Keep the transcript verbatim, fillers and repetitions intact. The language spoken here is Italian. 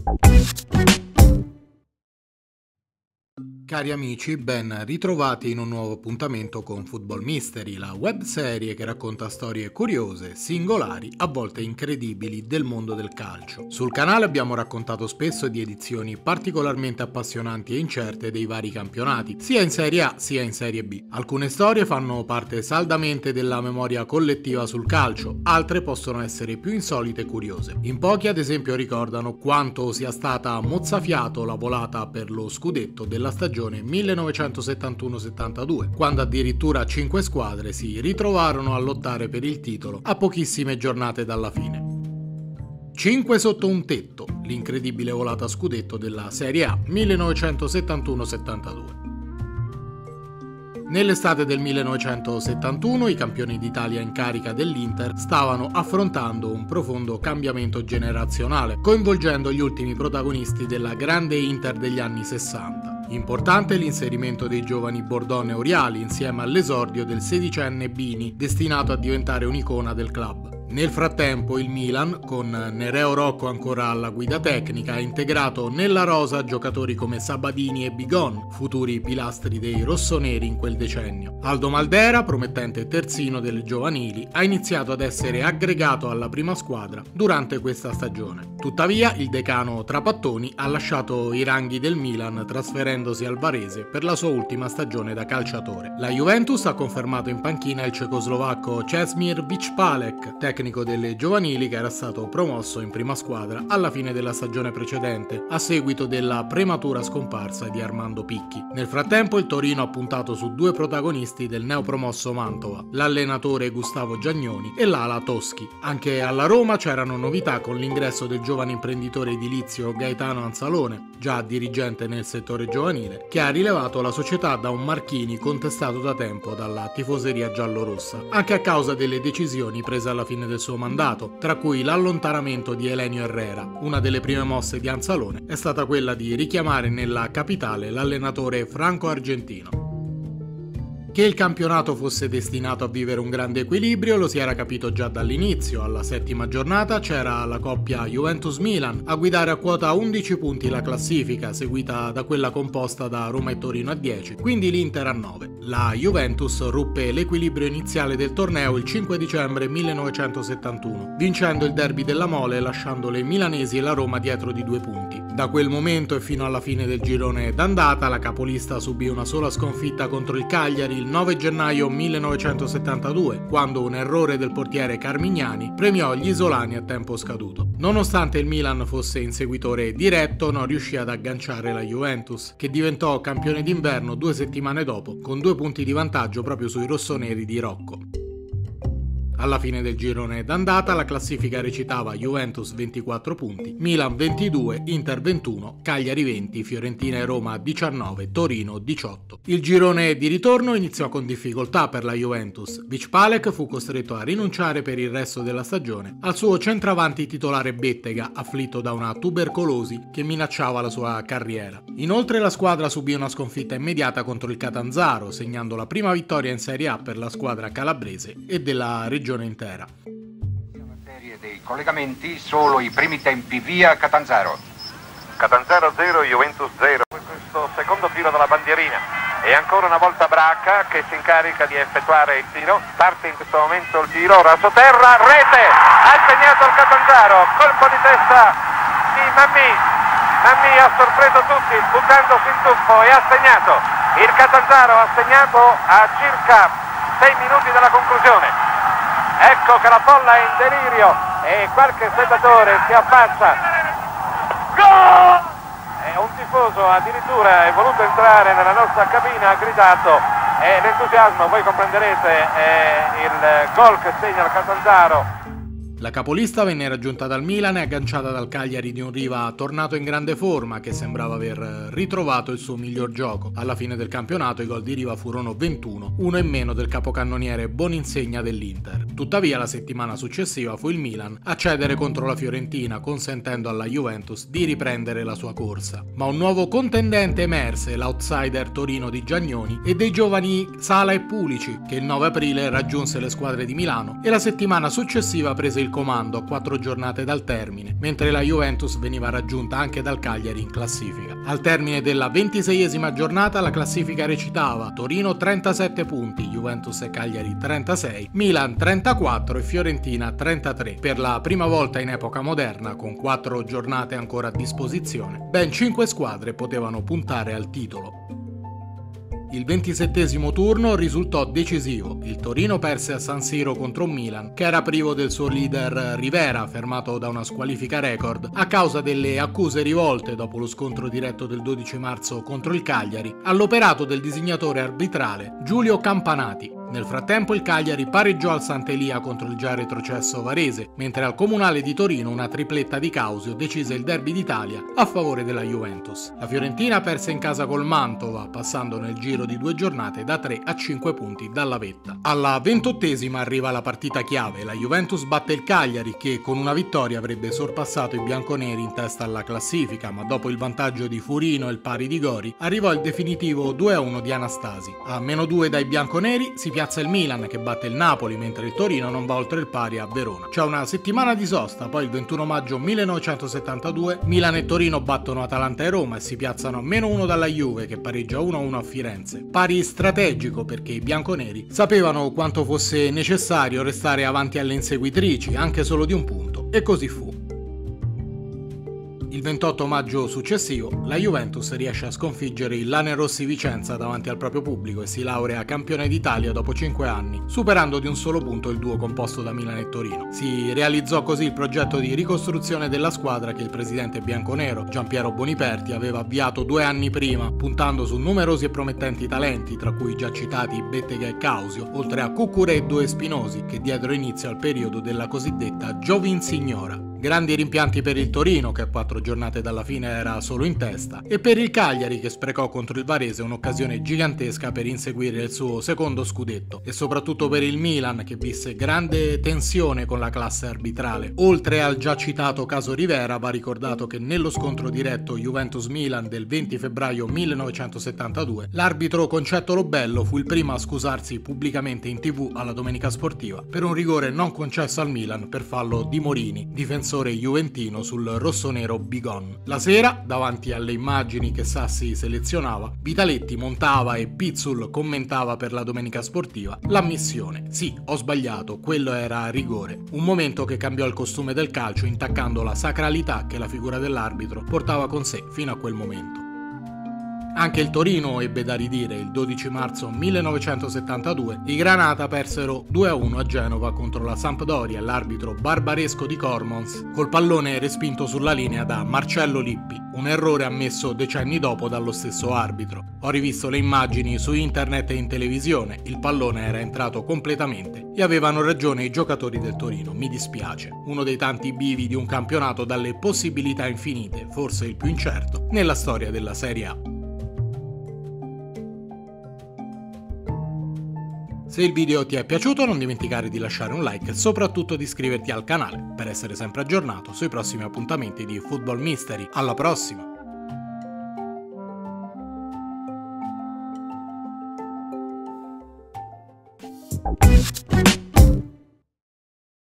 Cari amici, ben ritrovati in un nuovo appuntamento con Football Mystery, la webserie che racconta storie curiose, singolari, a volte incredibili del mondo del calcio. Sul canale abbiamo raccontato spesso di edizioni particolarmente appassionanti e incerte dei vari campionati, sia in Serie A sia in Serie B. Alcune storie fanno parte saldamente della memoria collettiva sul calcio, altre possono essere più insolite e curiose. In pochi ad esempio ricordano quanto sia stata mozzafiato la volata per lo scudetto della stagione millenovecentosettantuno settantadue, quando addirittura cinque squadre si ritrovarono a lottare per il titolo a pochissime giornate dalla fine. cinque sotto un tetto, l'incredibile volata a scudetto della Serie A millenovecentosettantuno settantadue. Nell'estate del millenovecentosettantuno i campioni d'Italia in carica dell'Inter stavano affrontando un profondo cambiamento generazionale, coinvolgendo gli ultimi protagonisti della grande Inter degli anni sessanta. Importante l'inserimento dei giovani Bordone e Oriali insieme all'esordio del sedicenne Bini, destinato a diventare un'icona del club. Nel frattempo il Milan, con Nereo Rocco ancora alla guida tecnica, ha integrato nella rosa giocatori come Sabadini e Bigon, futuri pilastri dei rossoneri in quel decennio. Aldo Maldera, promettente terzino delle giovanili, ha iniziato ad essere aggregato alla prima squadra durante questa stagione. Tuttavia il decano Trapattoni ha lasciato i ranghi del Milan trasferendosi al Varese per la sua ultima stagione da calciatore. La Juventus ha confermato in panchina il cecoslovacco Česimir Vičpálek, tecnico delle giovanili che era stato promosso in prima squadra alla fine della stagione precedente a seguito della prematura scomparsa di Armando Picchi. Nel frattempo il Torino ha puntato su due protagonisti del neopromosso Mantova, l'allenatore Gustavo Giagnoni e l'ala Toschi. Anche alla Roma c'erano novità con l'ingresso del giovane imprenditore edilizio Gaetano Anzalone, già dirigente nel settore giovanile, che ha rilevato la società da un Marchini contestato da tempo dalla tifoseria giallorossa, anche a causa delle decisioni prese alla fine del suo mandato, tra cui l'allontanamento di Elenio Herrera. Una delle prime mosse di Anzalone è stata quella di richiamare nella capitale l'allenatore Franco Argentino. Che il campionato fosse destinato a vivere un grande equilibrio lo si era capito già dall'inizio. Alla settima giornata c'era la coppia Juventus-Milan a guidare a quota undici punti la classifica, seguita da quella composta da Roma e Torino a dieci, quindi l'Inter a nove. La Juventus ruppe l'equilibrio iniziale del torneo il cinque dicembre millenovecentosettantuno, vincendo il derby della Mole e lasciando le milanesi e la Roma dietro di due punti. Da quel momento e fino alla fine del girone d'andata la capolista subì una sola sconfitta contro il Cagliari il nove gennaio millenovecentosettantadue, quando un errore del portiere Carmignani premiò gli isolani a tempo scaduto. Nonostante il Milan fosse inseguitore diretto, non riuscì ad agganciare la Juventus, che diventò campione d'inverno due settimane dopo, con due punti di vantaggio proprio sui rossoneri di Rocco. Alla fine del girone d'andata la classifica recitava Juventus ventiquattro punti, Milan ventidue, Inter ventuno, Cagliari venti, Fiorentina e Roma diciannove, Torino diciotto. Il girone di ritorno iniziò con difficoltà per la Juventus. Vičpálek fu costretto a rinunciare per il resto della stagione al suo centravanti titolare Bettega, afflitto da una tubercolosi che minacciava la sua carriera. Inoltre la squadra subì una sconfitta immediata contro il Catanzaro, segnando la prima vittoria in Serie A per la squadra calabrese e della regione intera. Una serie dei collegamenti, solo i primi tempi, via Catanzaro. Catanzaro zero, Juventus zero. Questo secondo tiro della bandierina. E ancora una volta Braca che si incarica di effettuare il tiro. Parte in questo momento il tiro, rasoterra, rete! Ha segnato il Catanzaro, colpo di testa di Mammi. Mammi ha sorpreso tutti buttandosi in tuffo e ha segnato. Il Catanzaro ha segnato a circa sei minuti dalla conclusione. Ecco che la folla è in delirio e qualche spettatore si affaccia. Gol! E un tifoso addirittura è voluto entrare nella nostra cabina, ha gridato e l'entusiasmo, voi comprenderete, è il gol che segna il Catanzaro. La capolista venne raggiunta dal Milan e agganciata dal Cagliari di un Riva tornato in grande forma che sembrava aver ritrovato il suo miglior gioco. Alla fine del campionato i gol di Riva furono ventuno, uno in meno del capocannoniere Boninsegna dell'Inter. Tuttavia la settimana successiva fu il Milan a cedere contro la Fiorentina, consentendo alla Juventus di riprendere la sua corsa. Ma un nuovo contendente emerse, l'outsider Torino di Giagnoni e dei giovani Sala e Pulici, che il nove aprile raggiunse le squadre di Milano e la settimana successiva prese il comando a quattro giornate dal termine, mentre la Juventus veniva raggiunta anche dal Cagliari in classifica. Al termine della ventiseiesima giornata la classifica recitava: Torino trentasette punti, Juventus e Cagliari trentasei, Milan trentaquattro e Fiorentina trentatré. Per la prima volta in epoca moderna, con quattro giornate ancora a disposizione, ben cinque squadre potevano puntare al titolo. Il ventisettesimo turno risultò decisivo. Il Torino perse a San Siro contro un Milan che era privo del suo leader Rivera, fermato da una squalifica record a causa delle accuse rivolte dopo lo scontro diretto del dodici marzo contro il Cagliari all'operato del disegnatore arbitrale Giulio Campanati. Nel frattempo il Cagliari pareggiò al Sant'Elia contro il già retrocesso Varese, mentre al Comunale di Torino una tripletta di Causio decise il derby d'Italia a favore della Juventus. La Fiorentina perse in casa col Mantova, passando nel giro di due giornate da tre a cinque punti dalla vetta. Alla ventottesima arriva la partita chiave, la Juventus batte il Cagliari che con una vittoria avrebbe sorpassato i bianconeri in testa alla classifica, ma dopo il vantaggio di Furino e il pari di Gori arrivò il definitivo due a uno di Anastasi. A meno due dai bianconeri si piazza il Milan che batte il Napoli, mentre il Torino non va oltre il pari a Verona. C'è una settimana di sosta, poi il ventuno maggio millenovecentosettantadue Milan e Torino battono Atalanta e Roma e si piazzano a meno uno dalla Juve che pareggia uno a uno a Firenze. Pari strategico perché i bianconeri sapevano quanto fosse necessario restare avanti alle inseguitrici, anche solo di un punto, e così fu. Il ventotto maggio successivo la Juventus riesce a sconfiggere il Lanerossi Vicenza davanti al proprio pubblico e si laurea campione d'Italia dopo cinque anni, superando di un solo punto il duo composto da Milan e Torino. Si realizzò così il progetto di ricostruzione della squadra che il presidente bianconero Giampiero Boniperti aveva avviato due anni prima, puntando su numerosi e promettenti talenti, tra cui i già citati Bettega e Causio, oltre a Cuccureddo e Spinosi, che diedero inizio al periodo della cosiddetta Giovinsignora. Grandi rimpianti per il Torino, che a quattro giornate dalla fine era solo in testa, e per il Cagliari, che sprecò contro il Varese un'occasione gigantesca per inseguire il suo secondo scudetto, e soprattutto per il Milan, che visse grande tensione con la classe arbitrale. Oltre al già citato caso Rivera, va ricordato che nello scontro diretto Juventus-Milan del venti febbraio millenovecentosettantadue, l'arbitro Concetto Lobello fu il primo a scusarsi pubblicamente in tv alla Domenica Sportiva per un rigore non concesso al Milan per fallo di Morini, difensore juventino sul rossonero Bigon. La sera, davanti alle immagini che Sassi selezionava, Vitaletti montava e Pizzul commentava per la Domenica Sportiva l'ammissione: sì, ho sbagliato, quello era rigore. Un momento che cambiò il costume del calcio, intaccando la sacralità che la figura dell'arbitro portava con sé fino a quel momento. Anche il Torino ebbe da ridire. Il dodici marzo millenovecentosettantadue i Granata persero due a uno a Genova contro la Sampdoria e l'arbitro barbaresco di Cormons col pallone respinto sulla linea da Marcello Lippi, un errore ammesso decenni dopo dallo stesso arbitro. Ho rivisto le immagini su internet e in televisione, il pallone era entrato completamente e avevano ragione i giocatori del Torino, mi dispiace. Uno dei tanti bivi di un campionato dalle possibilità infinite, forse il più incerto, nella storia della Serie A. Se il video ti è piaciuto non dimenticare di lasciare un like e soprattutto di iscriverti al canale per essere sempre aggiornato sui prossimi appuntamenti di Football Mystery. Alla prossima!